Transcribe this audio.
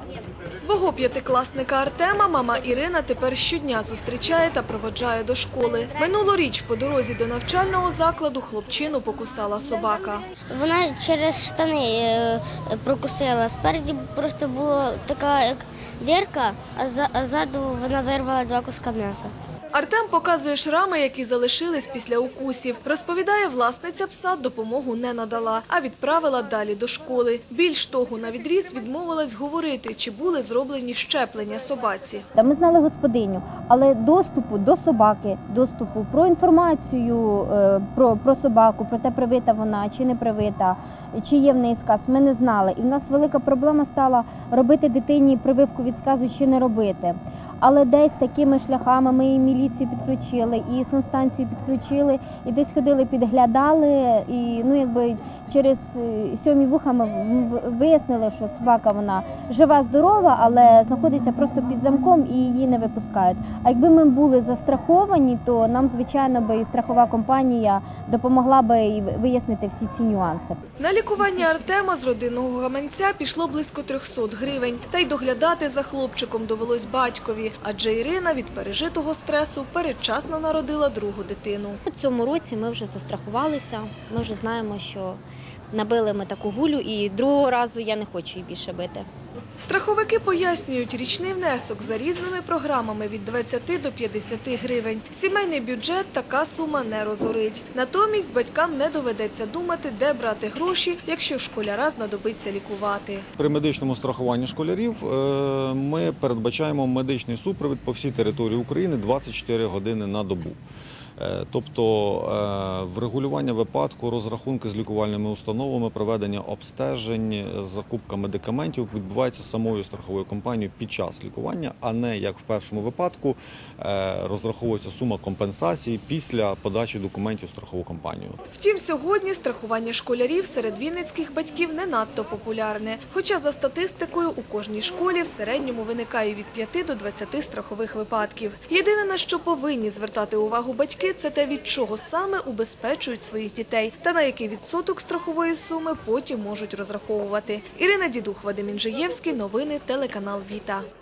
Свого п'ятикласника Артема мама Ірина тепер щодня зустрічає та проводжає до школи. Минулоріч по дорозі до навчального закладу хлопчину покусала собака. Вона через штани прокусила. Спереді просто була така як дірка, а ззаду вона вирвала 2 куска м'яса. Артем показує шрами, які залишились після укусів. Розповідає, власниця пса допомогу не надала, а відправила далі до школи. Більш того, навідріз відмовилась говорити, чи були зроблені щеплення собаці. Ми знали господиню, але доступу до собаки, доступу про інформацію про собаку, про те, привита вона чи не привита, чи є в неї сказ, ми не знали. І в нас велика проблема стала робити дитині прививку від сказу чи не робити. Але десь такими шляхами ми і міліцію підключили, і санстанцію підключили, і десь ходили, підглядали, і через 7 вуха ми вияснили, що собака вона жива, здорова, але знаходиться просто під замком і її не випускають. А якби ми були застраховані, то нам, звичайно, би і страхова компанія допомогла би і вияснити всі ці нюанси. На лікування Артема з родинного гаманця пішло близько 300 гривень. Та й доглядати за хлопчиком довелось батькові, адже Ірина від пережитого стресу передчасно народила другу дитину. У цьому році ми вже застрахувалися, ми вже знаємо, що набили ми таку гулю і другого разу я не хочу її більше бити. Страховики пояснюють, річний внесок за різними програмами від 20 до 50 гривень. Сімейний бюджет така сума не розорить. Натомість батькам не доведеться думати, де брати гроші, якщо школяра знадобиться лікувати. При медичному страхуванні школярів ми передбачаємо медичний супровід по всій території України 24 години на добу. Тобто врегулювання випадку, розрахунки з лікувальними установами, проведення обстежень, закупка медикаментів відбувається самою страховою компанією під час лікування, а не, як в першому випадку, розраховується сума компенсації після подачі документів в страхову компанію. Втім, сьогодні страхування школярів серед вінницьких батьків не надто популярне. Хоча за статистикою у кожній школі в середньому виникає від 5 до 20 страхових випадків. Єдине, на що повинні звертати увагу батьки, це те, від чого саме убезпечують своїх дітей та на який відсоток страхової суми потім можуть розраховувати. Ірина Дідух, Вадим Інжиєвський, новини, телеканал Віта.